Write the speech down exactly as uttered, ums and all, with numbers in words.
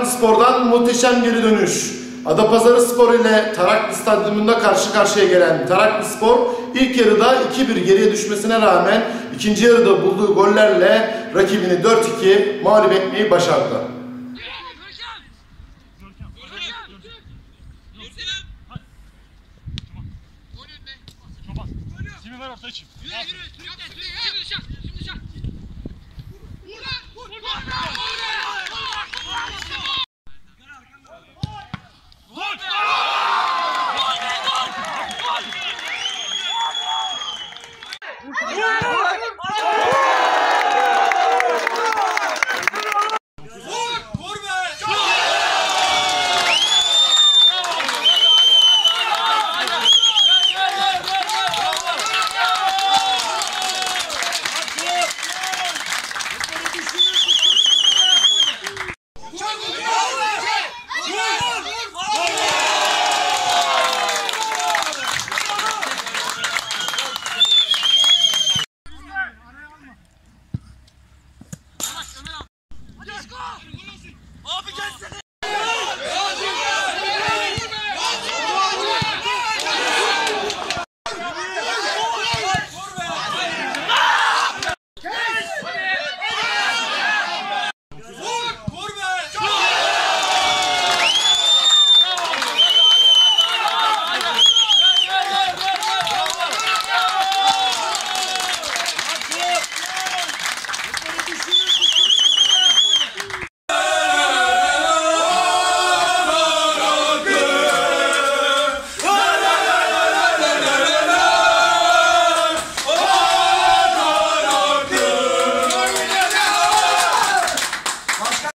Taraklıspor'dan muhteşem geri dönüş. Adapazarıspor ile Taraklı Stadyumunda karşı karşıya gelen Taraklıspor ilk yarıda iki bir geriye düşmesine rağmen ikinci yarıda bulduğu gollerle rakibini dört iki mağlup etmeyi başardı. Kimi ver orta için.